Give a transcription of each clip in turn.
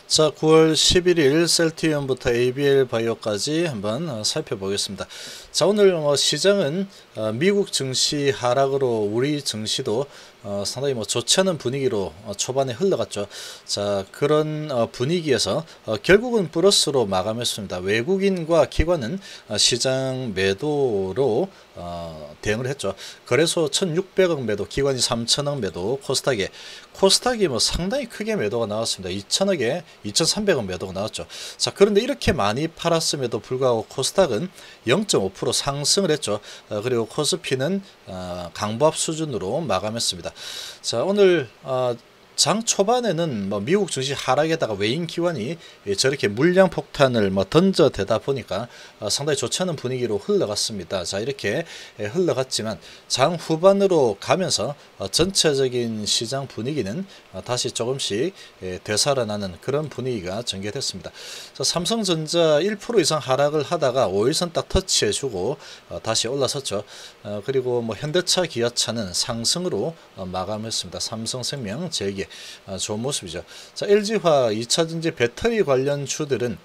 자, 9월 11일 셀트리온부터 ABL 바이오까지 한번 살펴보겠습니다. 자, 오늘 시장은 미국 증시 하락으로 우리 증시도 상당히 좋지 않은 분위기로 초반에 흘러갔죠. 자, 그런 분위기에서 결국은 플러스로 마감했습니다. 외국인과 기관은 시장 매도로 대응을 했죠. 거래소 1,600억 매도, 기관이 3,000억 매도, 코스닥이 상당히 크게 매도가 나왔습니다. 2,000억에 2,300억 매도가 나왔죠. 자, 그런데 이렇게 많이 팔았음에도 불구하고 코스닥은 0.5% 상승을 했죠. 그리고 코스피는 강보합 수준으로 마감했습니다. 자, 오늘 장 초반에는 미국 증시 하락에다가 외인 기관이 저렇게 물량 폭탄을 던져대다 보니까 상당히 좋지 않은 분위기로 흘러갔습니다. 자, 이렇게 흘러갔지만 장 후반으로 가면서 전체적인 시장 분위기는 다시 조금씩 되살아나는 그런 분위기가 전개됐습니다. 자, 삼성전자 1% 이상 하락을 하다가 5일선 딱 터치해주고 다시 올라섰죠. 그리고 현대차, 기아차는 상승으로 마감했습니다. 삼성생명, 제기 좋은 모습이죠. 자, LG화, 2차전지 배터리 관련 주들은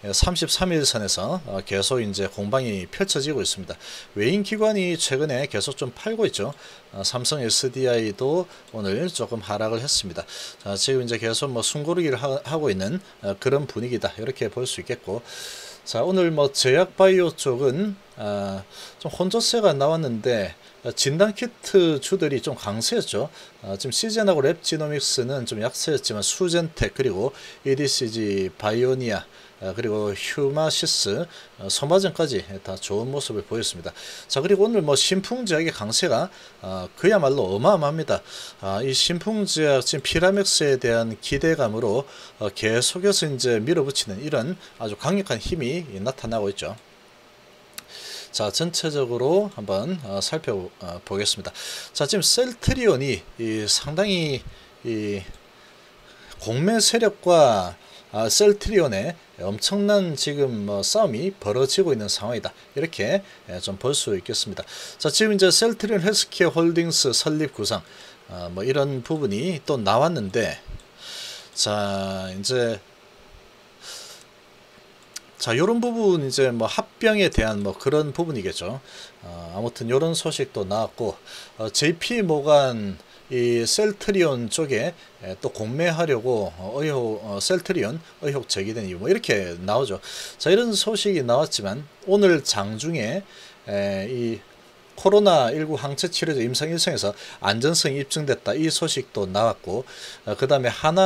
33일선에서 계속 이제 공방이 펼쳐지고 있습니다. 외인 기관이 최근에 계속 좀 팔고 있죠. 삼성 SDI도 오늘 조금 하락을 했습니다. 자, 지금 이제 계속 숨고르기를 하고 있는 그런 분위기다, 이렇게 볼 수 있겠고. 자, 오늘 제약바이오 쪽은 좀 혼조세가 나왔는데 진단키트 주들이 좀 강세였죠. 지금 시젠하고 랩지노믹스는 좀 약세였지만 수젠텍, 그리고 EDCG, 바이오니아, 그리고 휴마시스, 소마전까지 다 좋은 모습을 보였습니다. 자, 그리고 오늘 신풍제약의 강세가 그야말로 어마어마합니다. 이 신풍제약 지금 피라맥스에 대한 기대감으로 계속해서 이제 밀어붙이는 이런 아주 강력한 힘이 나타나고 있죠. 자, 전체적으로 한번 살펴보겠습니다. 자, 지금 셀트리온이 상당히 공매 세력과 셀트리온의 엄청난 지금 싸움이 벌어지고 있는 상황이다, 이렇게 좀 볼 수 있겠습니다. 자, 지금 이제 셀트리온 헬스케어 홀딩스 설립 구상 이런 부분이 또 나왔는데, 자, 이제 요런 부분 이제 합병에 대한 그런 부분이겠죠. 아무튼 요런 소식도 나왔고, JP 모간 이 셀트리온 쪽에 또 공매하려고 셀트리온 의혹 제기된 이유 이렇게 나오죠. 자, 이런 소식이 나왔지만 오늘 장중에 이 코로나19 항체 치료제 임상 1상에서 안전성이 입증됐다, 이 소식도 나왔고, 그 다음에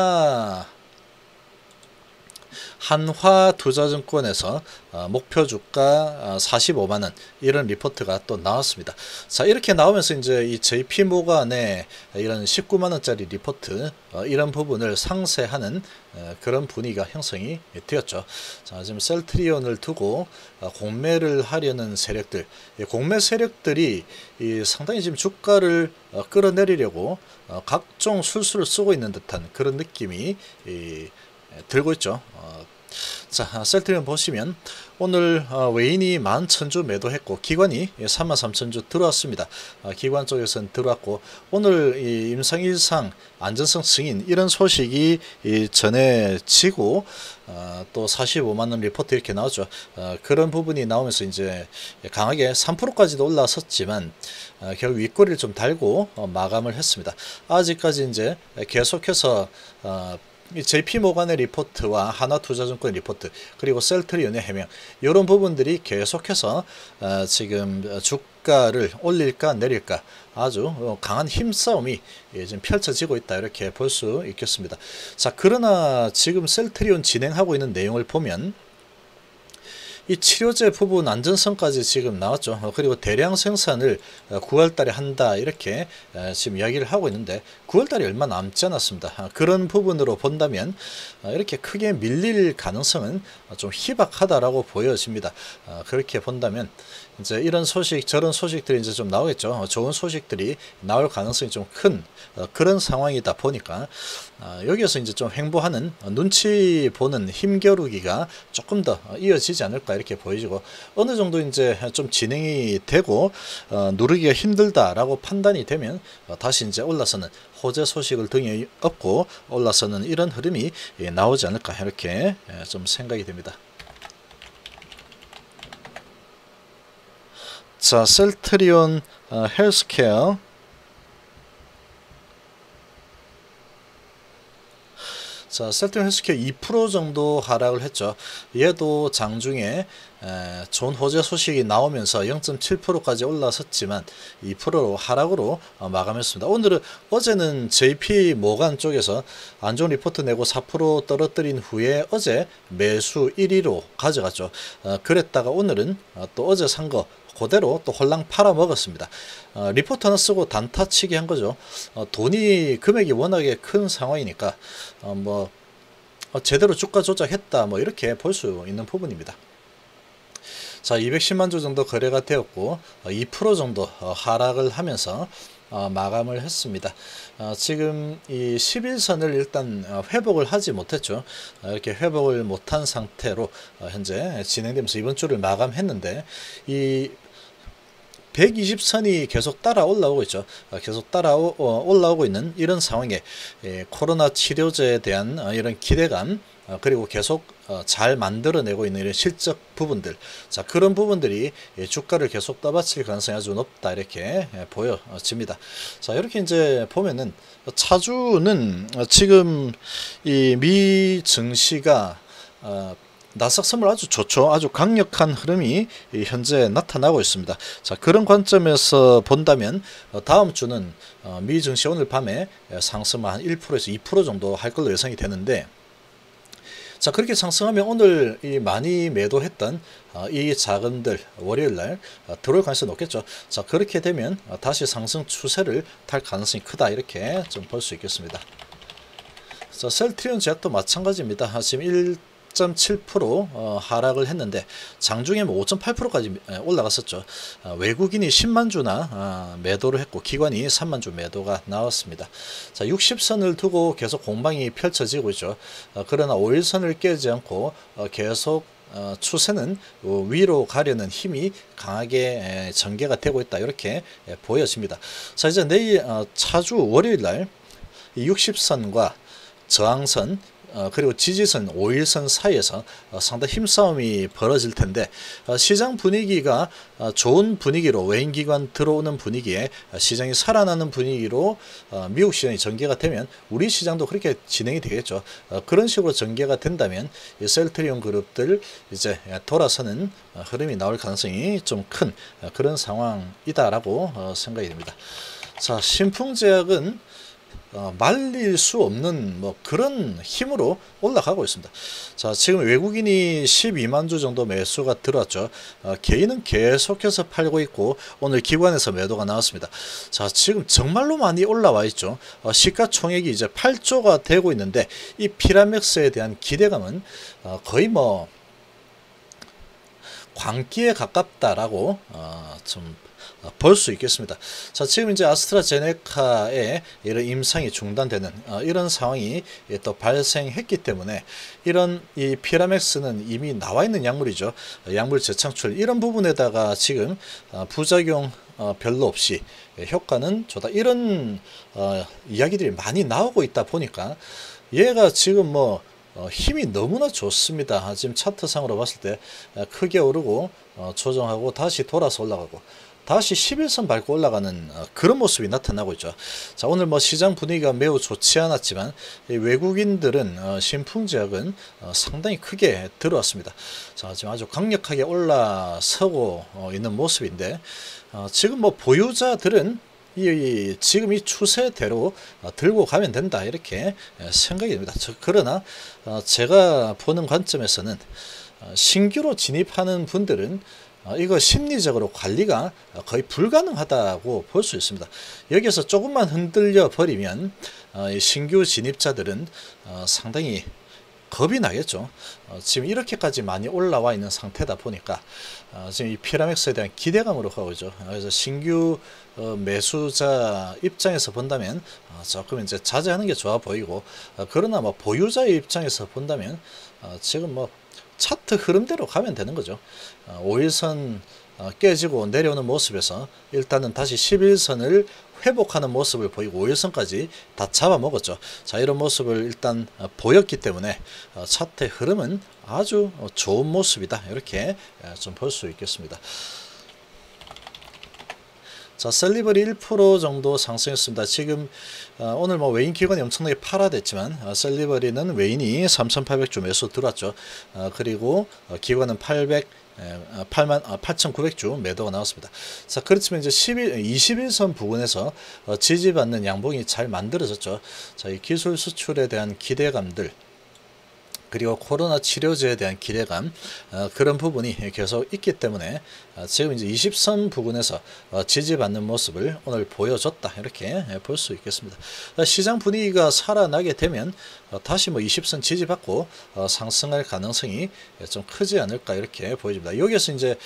한화투자증권에서 목표 주가 45만원, 이런 리포트가 또 나왔습니다. 자, 이렇게 나오면서 이제 이 JP모간의 이런 19만원짜리 리포트, 이런 부분을 상쇄하는 그런 분위기가 형성이 되었죠. 자, 지금 셀트리온을 두고 공매를 하려는 세력들, 공매 세력들이 상당히 지금 주가를 끌어내리려고 각종 술수를 쓰고 있는 듯한 그런 느낌이 들고 있죠. 자, 셀트리온 보시면 오늘 외인이 11,000주 매도했고 기관이 33,000주 들어왔습니다. 기관 쪽에서는 들어왔고, 오늘 이 임상일상 안전성 승인 이런 소식이 전해지고 또 45만원 리포트 이렇게 나오죠. 그런 부분이 나오면서 이제 강하게 3%까지도 올라섰지만 결국 윗꼬리를 좀 달고 마감을 했습니다. 아직까지 이제 계속해서 이 JP모간의 리포트와 하나투자증권의 리포트, 그리고 셀트리온의 해명, 이런 부분들이 계속해서 지금 주가를 올릴까 내릴까 아주 강한 힘싸움이 지금 펼쳐지고 있다, 이렇게 볼 수 있겠습니다. 자, 그러나 지금 셀트리온 진행하고 있는 내용을 보면 이 치료제 부분 안전성까지 지금 나왔죠. 그리고 대량 생산을 9월달에 한다, 이렇게 지금 이야기를 하고 있는데 9월달이 얼마 남지 않았습니다. 그런 부분으로 본다면 이렇게 크게 밀릴 가능성은 좀 희박하다라고 보여집니다. 그렇게 본다면 이제 이런 소식, 저런 소식들이 이제 좀 나오겠죠. 좋은 소식들이 나올 가능성이 좀 큰 그런 상황이다 보니까 여기에서 이제 좀 횡보하는 눈치 보는 힘겨루기가 조금 더 이어지지 않을까 이렇게 보여지고, 어느 정도 이제 좀 진행이 되고 누르기가 힘들다라고 판단이 되면 다시 이제 올라서는 호재 소식을 등에 업고 올라서는 이런 흐름이 나오지 않을까 이렇게 좀 생각이 됩니다. 자, 셀트리온 헬스케어. 자, 셀트리온 헬스케어 2% 정도 하락을 했죠. 얘도 장중에 좋은 호재 소식이 나오면서 0.7%까지 올라섰지만 2%로 하락으로 마감했습니다. 어제는 JP 모간 쪽에서 안 좋은 리포트 내고 4% 떨어뜨린 후에 어제 매수 1위로 가져갔죠. 그랬다가 오늘은 또 어제 산 거 그대로 또 홀랑 팔아 먹었습니다. 리포트 하나 쓰고 단타치기 한 거죠. 금액이 워낙에 큰 상황이니까 제대로 주가 조작했다 이렇게 볼 수 있는 부분입니다. 자, 210만 주 정도 거래가 되었고 2% 정도 하락을 하면서 마감을 했습니다. 지금 이 11선을 일단 회복을 하지 못했죠. 이렇게 회복을 못한 상태로 현재 진행되면서 이번 주를 마감했는데, 이 120선이 계속 따라 올라오고 있죠. 계속 올라오고 있는 이런 상황에 코로나 치료제에 대한 이런 기대감, 그리고 계속 잘 만들어내고 있는 이런 실적 부분들, 자, 그런 부분들이 주가를 계속 떠받칠 가능성이 아주 높다 이렇게 보여집니다. 자, 이렇게 이제 보면은 차주는 지금 이 미 증시가 나스닥 선물 아주 좋죠. 아주 강력한 흐름이 현재 나타나고 있습니다. 자, 그런 관점에서 본다면 다음 주는 미 증시 오늘 밤에 상승 한 1%에서 2% 정도 할 걸로 예상이 되는데, 자, 그렇게 상승하면 오늘 이 많이 매도했던 이 자금들 월요일날 들어올 가능성이 높겠죠. 자, 그렇게 되면 다시 상승 추세를 탈 가능성이 크다 이렇게 좀 볼 수 있겠습니다. 자, 셀트리온 제약도 마찬가지입니다. 지금 1.7% 하락을 했는데 장중에 5.8%까지 올라갔었죠. 외국인이 10만 주나 매도를 했고 기관이 3만 주 매도가 나왔습니다. 자, 60선을 두고 계속 공방이 펼쳐지고 있죠. 그러나 5일선을 깨지 않고 계속 추세는 위로 가려는 힘이 강하게 전개가 되고 있다 이렇게 보여집니다. 자, 이제 내일 차주 월요일날 60선과 저항선 그리고 지지선 5일선 사이에서 상당히 힘싸움이 벌어질 텐데, 시장 분위기가 좋은 분위기로, 외인기관 들어오는 분위기에 시장이 살아나는 분위기로 미국 시장이 전개가 되면 우리 시장도 그렇게 진행이 되겠죠. 그런 식으로 전개가 된다면 이 셀트리온 그룹들 이제 돌아서는 흐름이 나올 가능성이 좀 큰 그런 상황이다라고 생각이 됩니다. 자, 신풍제약은 말릴 수 없는 그런 힘으로 올라가고 있습니다. 자, 지금 외국인이 12만 주 정도 매수가 들어왔죠. 개인은 계속해서 팔고 있고 오늘 기관에서 매도가 나왔습니다. 자, 지금 정말로 많이 올라와 있죠. 시가총액이 이제 8조가 되고 있는데 이 피라맥스에 대한 기대감은 거의 광기에 가깝다라고 좀 볼 수 있겠습니다. 자, 지금 이제 아스트라제네카의 이런 임상이 중단되는 이런 상황이 또 발생했기 때문에 이런 이 피라맥스는 이미 나와 있는 약물이죠. 약물 재창출 이런 부분에다가 지금 부작용 별로 없이 효과는 좋다 이런 이야기들이 많이 나오고 있다 보니까 얘가 지금 힘이 너무나 좋습니다. 지금 차트상으로 봤을 때 크게 오르고 조정하고 다시 돌아서 올라가고 다시 11선 밟고 올라가는 그런 모습이 나타나고 있죠. 자, 오늘 시장 분위기가 매우 좋지 않았지만 외국인들은 신풍제약은 상당히 크게 들어왔습니다. 자, 지금 아주 강력하게 올라서고 있는 모습인데, 지금 보유자들은 지금 이 추세대로 들고 가면 된다 이렇게 생각이 됩니다. 그러나 제가 보는 관점에서는 신규로 진입하는 분들은 이거 심리적으로 관리가 거의 불가능하다고 볼 수 있습니다. 여기서 조금만 흔들려 버리면 신규 진입자들은 상당히 겁이 나겠죠. 지금 이렇게까지 많이 올라와 있는 상태다 보니까 지금 이 피라맥스에 대한 기대감으로 가고 있죠. 그래서 신규 매수자 입장에서 본다면 조금 이제 자제하는 게 좋아 보이고, 그러나 뭐 보유자의 입장에서 본다면 지금 뭐 차트 흐름대로 가면 되는 거죠. 5일선 깨지고 내려오는 모습에서 일단은 다시 11선을 회복하는 모습을 보이고 5일선까지 다 잡아먹었죠. 자, 이런 모습을 일단 보였기 때문에 차트의 흐름은 아주 좋은 모습이다, 이렇게 좀 볼 수 있겠습니다. 자, 셀리버리 1% 정도 상승했습니다. 지금 오늘 뭐 외인 기관이 엄청나게 팔아댔지만 셀리버리는 외인이 3,800주 매수 들어왔죠. 그리고 기관은 8,900주 매도가 나왔습니다. 자, 그렇지만 이제 21선 부근에서 지지받는 양봉이 잘 만들어졌죠. 자, 이 기술 수출에 대한 기대감들, 그리고 코로나 치료제에 대한 기대감, 그런 부분이 계속 있기 때문에 지금 이제 20선 부근에서 지지받는 모습을 오늘 보여줬다, 이렇게 볼 수 있겠습니다. 시장 분위기가 살아나게 되면 다시 뭐 20선 지지받고 상승할 가능성이 좀 크지 않을까, 이렇게 보여집니다. 여기서 이제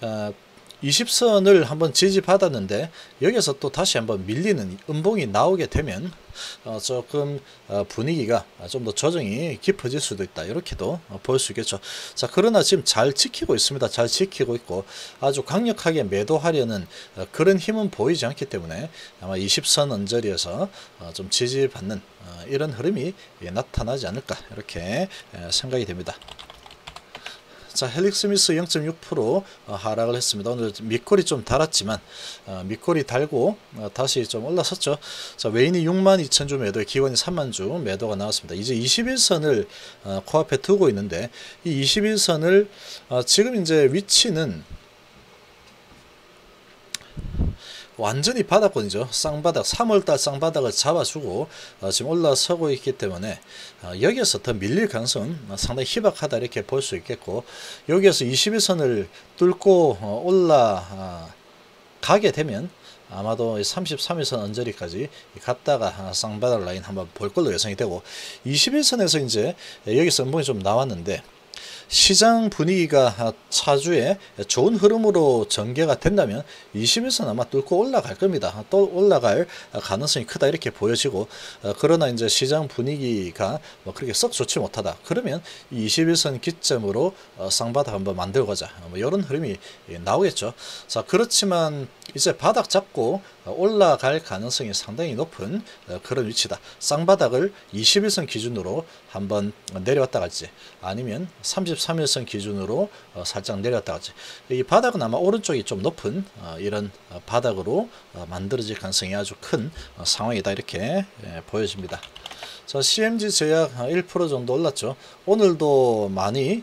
20선을 한번 지지받았는데 여기서 또 다시 한번 밀리는 음봉이 나오게 되면 조금 분위기가 좀 더 조정이 깊어질 수도 있다, 이렇게도 볼 수 있겠죠. 자, 그러나 지금 잘 지키고 있습니다. 잘 지키고 있고 아주 강력하게 매도하려는 그런 힘은 보이지 않기 때문에 아마 20선 언저리에서 좀 지지받는 이런 흐름이 나타나지 않을까, 이렇게 생각이 됩니다. 자, 헬릭스미스 0.6% 하락을 했습니다. 오늘 밑골이 좀 달았지만 밑골이 달고 다시 좀 올라섰죠. 자, 외인이 62,000주 매도에 기관이 30,000주 매도가 나왔습니다. 이제 21선을 코앞에 두고 있는데 이 21선을 지금 이제 위치는 완전히 바닥권이죠. 쌍바닥, 3월달 쌍바닥을 잡아주고 지금 올라서고 있기 때문에 여기에서 더 밀릴 가능성은 상당히 희박하다, 이렇게 볼 수 있겠고, 여기에서 21선을 뚫고 올라가게 되면 아마도 33일선 언저리까지 갔다가 쌍바닥 라인 한번 볼 걸로 예상이 되고, 21선에서 이제 여기서 음봉이 좀 나왔는데 시장 분위기가 차주에 좋은 흐름으로 전개가 된다면 21선 아마 뚫고 올라갈 겁니다. 또 올라갈 가능성이 크다, 이렇게 보여지고, 그러나 이제 시장 분위기가 뭐 그렇게 썩 좋지 못하다, 그러면 이 21선 기점으로 쌍바닥 한번 만들고 가자, 뭐 이런 흐름이 나오겠죠. 자, 그렇지만 이제 바닥 잡고 올라갈 가능성이 상당히 높은 그런 위치다. 쌍바닥을 21선 기준으로 한번 내려왔다 갈지, 아니면 33일선 기준으로 살짝 내려왔다 갈지, 이 바닥은 아마 오른쪽이 좀 높은 이런 바닥으로 만들어질 가능성이 아주 큰 상황이다, 이렇게 보여집니다. 자, CMG 제약 1% 정도 올랐죠. 오늘도 많이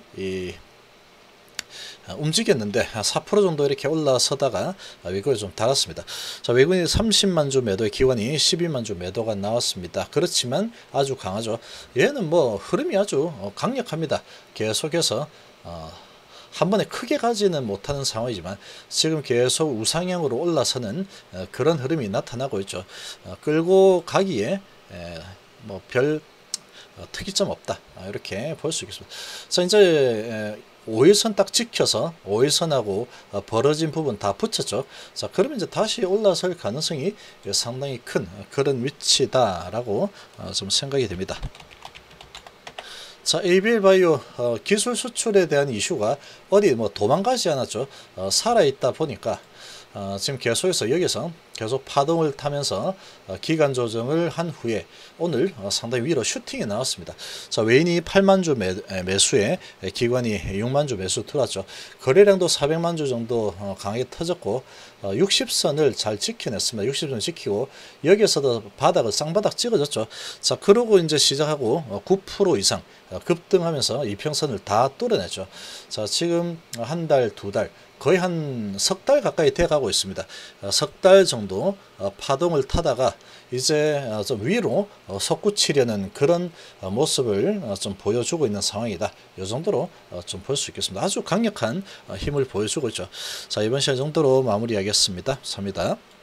움직였는데 4% 정도 이렇게 올라서다가 외국에 좀 달았습니다. 자, 외국인이 30만 주 매도에 기관이 12만 주 매도가 나왔습니다. 그렇지만 아주 강하죠. 얘는 뭐 흐름이 아주 강력합니다. 계속해서 한 번에 크게 가지는 못하는 상황이지만 지금 계속 우상향으로 올라서는 그런 흐름이 나타나고 있죠. 끌고 가기에 뭐 별 특이점 없다, 이렇게 볼 수 있겠습니다. 자, 이제 5일선 딱 지켜서 5일선하고 벌어진 부분 다 붙였죠. 자, 그러면 이제 다시 올라설 가능성이 상당히 큰 그런 위치다라고 좀 생각이 됩니다. 자, ABL 바이오 기술 수출에 대한 이슈가 어디 뭐 도망가지 않았죠. 살아있다 보니까 지금 계속해서 여기서 계속 파동을 타면서 기간 조정을 한 후에 오늘 상당히 위로 슈팅이 나왔습니다. 자, 외인이 8만 주 매수에 기관이 6만 주 매수 들어왔죠. 거래량도 400만 주 정도 강하게 터졌고 60선을 잘 지켜냈습니다. 60선 지키고 여기에서도 바닥을 쌍바닥 찍어줬죠. 자, 그러고 이제 시작하고 9% 이상 급등하면서 이평선을 다 뚫어냈죠. 자, 지금 한 달, 두 달, 거의 한 석 달 가까이 돼 가고 있습니다. 석 달 정도 파동을 타다가 이제 좀 위로 솟구치려는 그런 모습을 좀 보여주고 있는 상황이다. 이 정도로 좀 볼 수 있겠습니다. 아주 강력한 힘을 보여주고 있죠. 자, 이번 시간 정도로 마무리하겠습니다. 감사합니다.